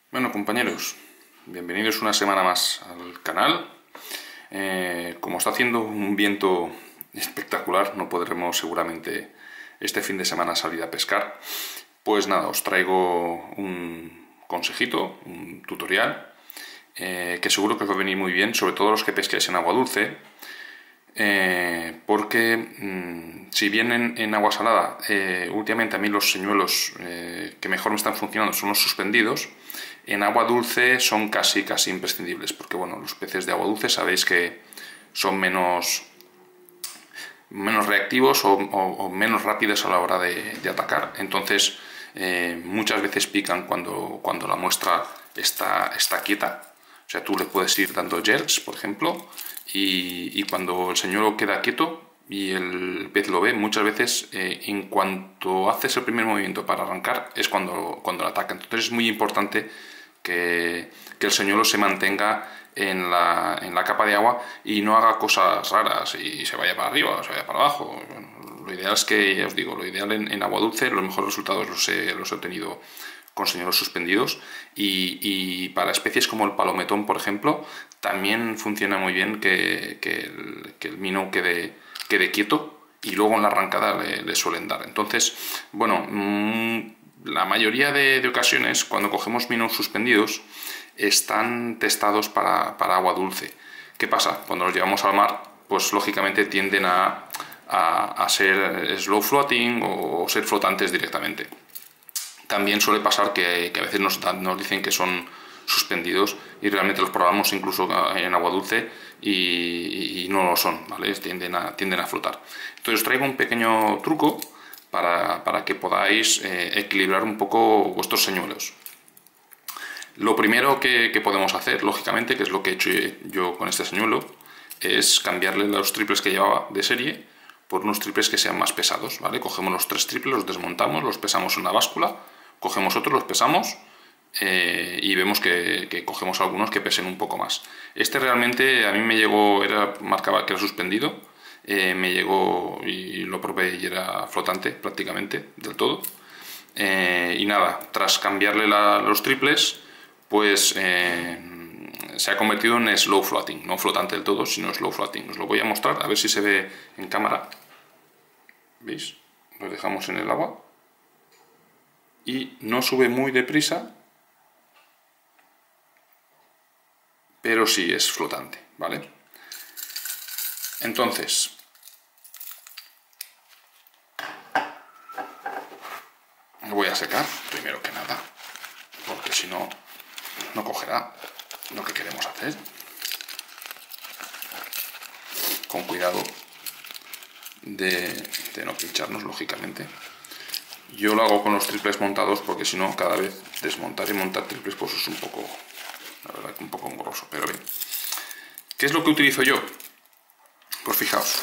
Bueno, compañeros, bienvenidos una semana más al canal. Como está haciendo un viento espectacular, no podremos seguramente este fin de semana salir a pescar. Pues nada, os traigo un consejito, un tutorial, que seguro que os va a venir muy bien, sobre todo los que pesquéis en agua dulce. Porque si bien en agua salada, últimamente a mí los señuelos que mejor me están funcionando son los suspendidos, en agua dulce son casi imprescindibles, porque bueno, los peces de agua dulce sabéis que son menos reactivos o menos rápidos a la hora de atacar. Entonces muchas veces pican cuando la muestra está quieta. O sea, tú le puedes ir dando jerks, por ejemplo, y cuando el señuelo queda quieto y el pez lo ve, muchas veces en cuanto haces el primer movimiento para arrancar es cuando lo ataca. Entonces es muy importante que el señuelo se mantenga en la capa de agua y no haga cosas raras y se vaya para arriba o se vaya para abajo. Bueno, lo ideal es que, ya os digo, lo ideal en agua dulce, los mejores resultados los he obtenido con señuelos suspendidos, y para especies como el palometón, por ejemplo, también funciona muy bien que el minnow quede quieto y luego en la arrancada le suelen dar. Entonces, bueno, la mayoría de ocasiones cuando cogemos minnows suspendidos están testados para agua dulce. ¿Qué pasa? Cuando los llevamos al mar, pues lógicamente tienden a ser slow floating o ser flotantes directamente. También suele pasar que a veces nos dicen que son suspendidos y realmente los probamos incluso en agua dulce y no lo son, ¿vale? Tienden a flotar. Entonces os traigo un pequeño truco para que podáis equilibrar un poco vuestros señuelos. Lo primero que podemos hacer, lógicamente, que es lo que he hecho yo con este señuelo, es cambiarle los triples que llevaba de serie por unos triples que sean más pesados, ¿vale? Cogemos los 3 triples, los desmontamos, los pesamos en una báscula, cogemos otros, los pesamos y vemos que cogemos algunos que pesen un poco más. Este realmente a mí me llegó, marcaba que era suspendido, me llegó y lo probé y era flotante prácticamente del todo. Y nada, tras cambiarle los triples, pues se ha convertido en slow floating, no flotante del todo, sino slow floating. Os lo voy a mostrar, a ver si se ve en cámara. ¿Veis? Lo dejamos en el agua y no sube muy deprisa, pero sí es flotante, ¿vale? Entonces, lo voy a secar primero que nada, porque si no, no cogerá lo que queremos hacer. Con cuidado de no pincharnos, lógicamente. Yo lo hago con los triples montados porque si no, cada vez desmontar y montar triples pues es un poco, la verdad que un poco engorroso, pero bien. ¿Qué es lo que utilizo yo? Pues fijaos,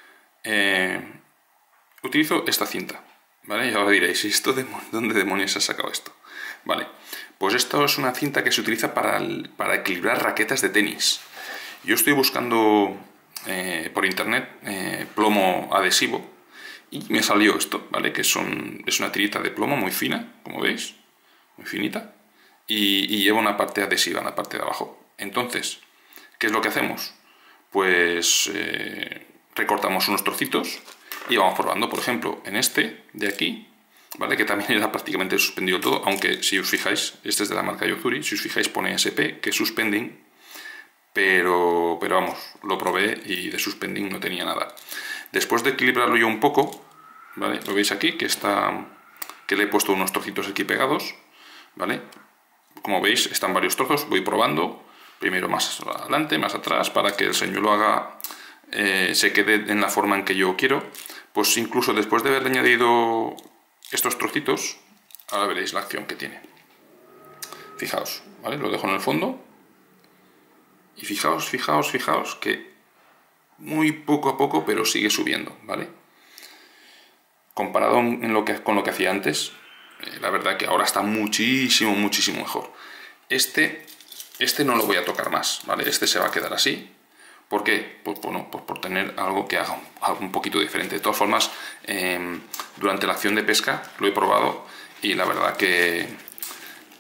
utilizo esta cinta, ¿vale? Y ahora diréis, ¿esto dónde demonios has sacado esto? Vale, pues esto es una cinta que se utiliza para equilibrar raquetas de tenis. Yo estoy buscando por internet plomo adhesivo y me salió esto, ¿vale? Que es una tirita de plomo muy fina, como veis, muy finita, y lleva una parte adhesiva en la parte de abajo. Entonces, ¿qué es lo que hacemos? Pues recortamos unos trocitos y vamos probando. Por ejemplo, en este de aquí, ¿vale? Que también era prácticamente suspendido todo, aunque si os fijáis, este es de la marca Yo-Zuri, si os fijáis pone SP, que es suspending, pero vamos, lo probé y de suspending no tenía nada. Después de equilibrarlo yo un poco, ¿vale? Lo veis aquí, que le he puesto unos trocitos aquí pegados, ¿vale? Como veis, están varios trozos, voy probando, primero más adelante, más atrás, para que el señuelo se quede en la forma en que yo quiero. Pues incluso después de haber añadido estos trocitos, ahora veréis la acción que tiene. Fijaos, ¿vale? Lo dejo en el fondo y fijaos que muy poco a poco, pero sigue subiendo, ¿vale? Comparado con lo que hacía antes, la verdad que ahora está muchísimo mejor. Este no lo voy a tocar más, ¿vale? Este se va a quedar así. ¿Por qué? Pues bueno, pues por tener algo que haga algo un poquito diferente. De todas formas, durante la acción de pesca lo he probado y la verdad que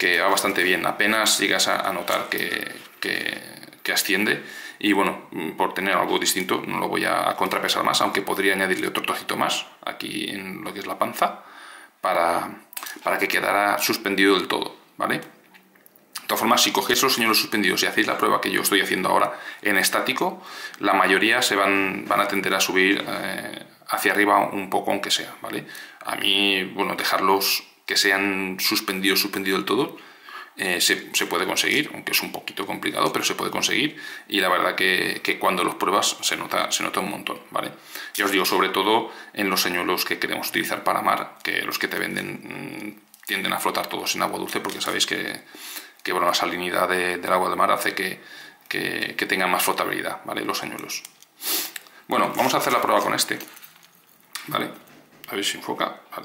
va bastante bien. Apenas llegas a notar que asciende. Y bueno, por tener algo distinto no lo voy a contrapesar más, aunque podría añadirle otro trocito más aquí en lo que es la panza para que quedara suspendido del todo, ¿vale? De todas formas, si cogéis los señuelos suspendidos y hacéis la prueba que yo estoy haciendo ahora en estático, la mayoría se van a tender a subir hacia arriba un poco, aunque sea, ¿vale? A mí, bueno, dejarlos que sean suspendidos del todo, se puede conseguir, aunque es un poquito complicado, pero se puede conseguir, y la verdad que cuando los pruebas se nota un montón, ¿vale? Ya os digo, sobre todo en los señuelos que queremos utilizar para mar, que los que te venden tienden a flotar todos en agua dulce, porque sabéis que bueno, la salinidad del agua de mar hace que tengan más flotabilidad, ¿vale? Los señuelos. Bueno, vamos a hacer la prueba con este, ¿vale? A ver si enfoca, ¿vale?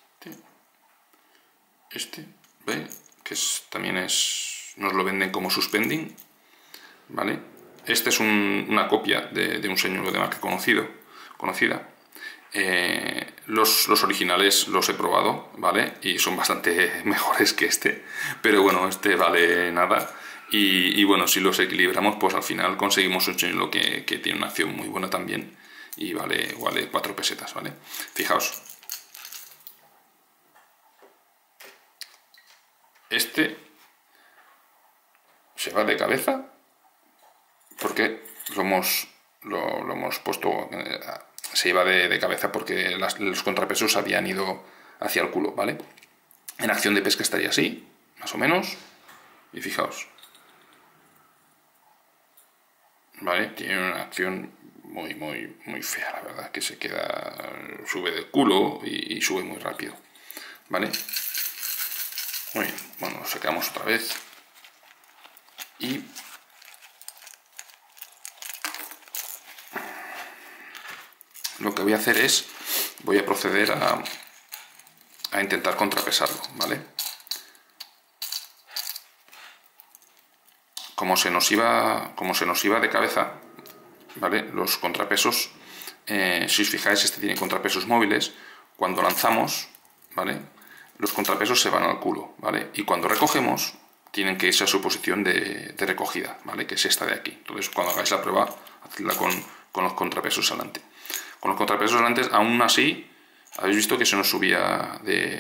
Este, ¿ve? Que también nos lo venden como suspending, ¿vale? Este es una copia de un señuelo de marca conocida. Los originales los he probado, ¿vale? Y son bastante mejores que este, pero bueno, este vale nada. Y bueno, si los equilibramos, pues al final conseguimos un señuelo que tiene una acción muy buena también y vale 4 pesetas, ¿vale? Fijaos. Este se va de cabeza porque lo hemos puesto, se iba de cabeza porque los contrapesos habían ido hacia el culo, ¿vale? En acción de pesca estaría así, más o menos, y fijaos, ¿vale? Tiene una acción muy fea, la verdad, que sube del culo y sube muy rápido, ¿vale? Muy bien, bueno, lo sacamos otra vez y lo que voy a hacer es, voy a proceder a intentar contrapesarlo, ¿vale? Como se nos iba de cabeza, ¿vale? Los contrapesos, si os fijáis, este tiene contrapesos móviles. Cuando lanzamos, ¿vale? Los contrapesos se van al culo, ¿vale? Y cuando recogemos, tienen que irse a su posición de recogida, ¿vale? Que es esta de aquí. Entonces, cuando hagáis la prueba, hacedla con los contrapesos adelante. Con los contrapesos adelante, aún así, habéis visto que se nos subía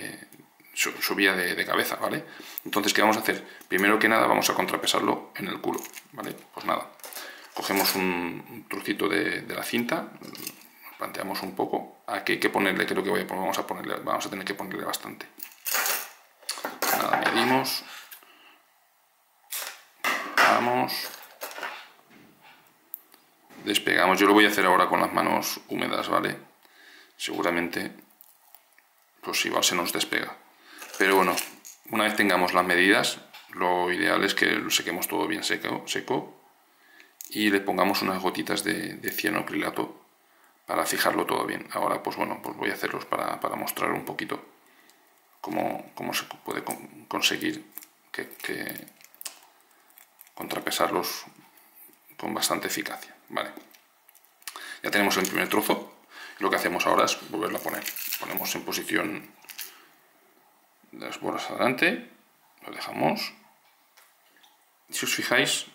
de cabeza, ¿vale? Entonces, ¿qué vamos a hacer? Primero que nada, vamos a contrapesarlo en el culo, ¿vale? Pues nada, cogemos un trocito de la cinta, nos planteamos un poco. Aquí hay que ponerle, creo que vamos a tener que ponerle bastante. Nada, medimos. Vamos. Despegamos. Yo lo voy a hacer ahora con las manos húmedas, ¿vale? Seguramente, pues igual se nos despega. Pero bueno, una vez tengamos las medidas, lo ideal es que lo sequemos todo bien seco y le pongamos unas gotitas de cianoacrilato para fijarlo todo bien. Ahora, pues bueno, pues voy a hacerlos para mostrar un poquito cómo se puede conseguir que contrapesarlos con bastante eficacia. Vale, ya tenemos el primer trozo. Lo que hacemos ahora es volverlo a poner. Ponemos en posición de las bolas adelante, lo dejamos. Si os fijáis,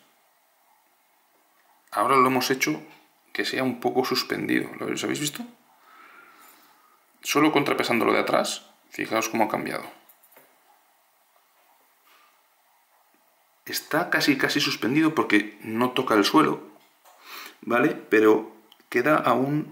ahora lo hemos hecho que sea un poco suspendido. ¿Lo habéis visto? Solo contrapesándolo de atrás, fijaos cómo ha cambiado. Está casi suspendido porque no toca el suelo, ¿vale? Pero queda aún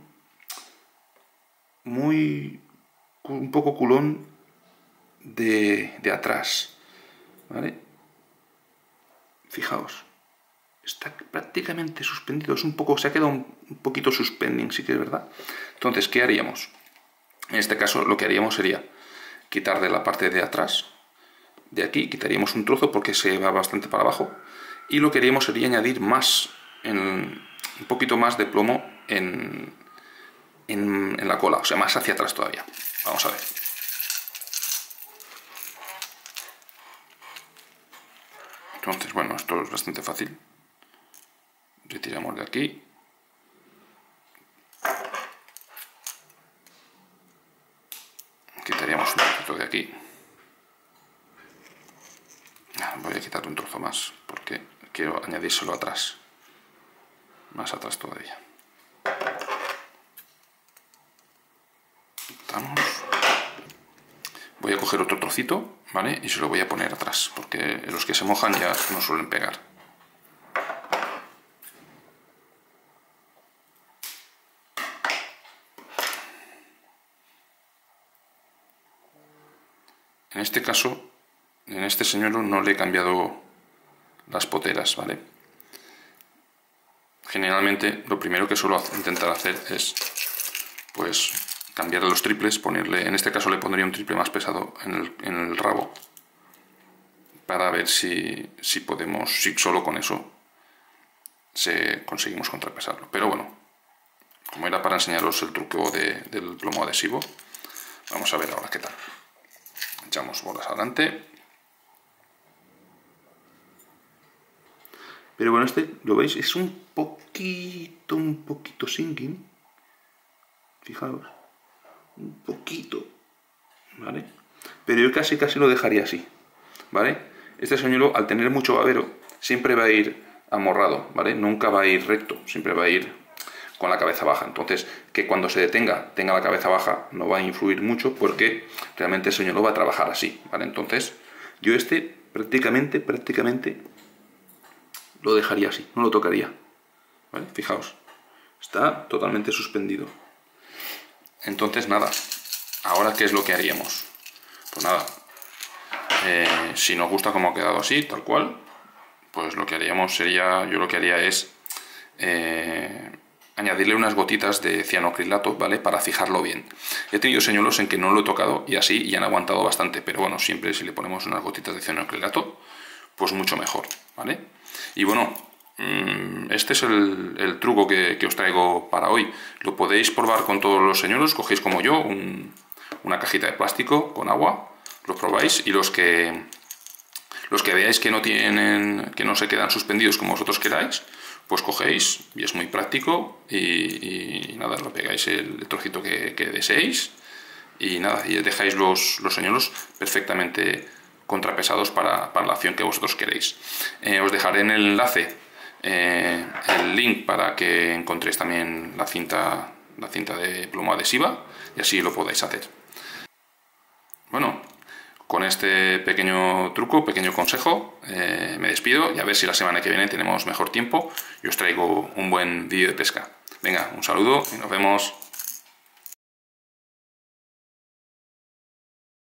un poco culón de atrás, ¿vale? Fijaos, está prácticamente suspendido, se ha quedado un poquito suspending, sí que es verdad. Entonces, ¿qué haríamos? En este caso, lo que haríamos sería quitar de la parte de atrás, de aquí, quitaríamos un trozo porque se va bastante para abajo, y lo que haríamos sería añadir un poquito más de plomo en la cola, o sea, más hacia atrás todavía. Vamos a ver. Entonces, bueno, esto es bastante fácil. Retiramos de aquí. Quitaríamos un poquito de aquí. Voy a quitar un trozo más porque quiero añadírselo atrás, más atrás todavía. Quitamos. Voy a coger otro trocito, ¿vale? Y se lo voy a poner atrás, porque los que se mojan ya no suelen pegar. En este caso, en este señuelo no le he cambiado las poteras, ¿vale? Generalmente lo primero que suelo intentar hacer es, pues, cambiar los triples, ponerle, en este caso le pondría un triple más pesado en el rabo, para ver si podemos, si solo con eso conseguimos contrapesarlo. Pero bueno, como era para enseñaros el truco del plomo adhesivo, vamos a ver ahora qué tal. Echamos bolas adelante. Pero bueno, este, ¿lo veis? Es un poquito sinking. Fijaos. Un poquito. ¿Vale? Pero yo casi lo dejaría así. ¿Vale? Este señuelo, al tener mucho babero, siempre va a ir amorrado, ¿vale? Nunca va a ir recto, siempre va a ir con la cabeza baja. Entonces, que cuando se detenga, tenga la cabeza baja, no va a influir mucho porque realmente el señuelo va a trabajar así, ¿vale? Entonces, yo este prácticamente lo dejaría así, no lo tocaría, ¿vale? Fijaos, está totalmente suspendido. Entonces, nada, ahora, ¿qué es lo que haríamos? Pues nada, si nos gusta cómo ha quedado así, tal cual, pues lo que haríamos sería, yo lo que haría es añadirle unas gotitas de cianoacrilato, ¿vale? Para fijarlo bien. He tenido señuelos en que no lo he tocado y así, y han aguantado bastante, pero bueno, siempre si le ponemos unas gotitas de cianoacrilato, pues mucho mejor, ¿vale? Y bueno, este es el truco que os traigo para hoy. Lo podéis probar con todos los señuelos, cogéis como yo una cajita de plástico con agua, lo probáis, y los que veáis que no tienen, que no se quedan suspendidos como vosotros queráis, pues cogéis, y es muy práctico, y nada, lo pegáis el trocito que deseéis, y nada, y dejáis los señuelos perfectamente contrapesados para la acción que vosotros queréis. Os dejaré en el enlace el link para que encontréis también la cinta de plomo adhesiva, y así lo podáis hacer. Bueno, con este pequeño truco, pequeño consejo, me despido, y a ver si la semana que viene tenemos mejor tiempo y os traigo un buen vídeo de pesca. Venga, un saludo y nos vemos.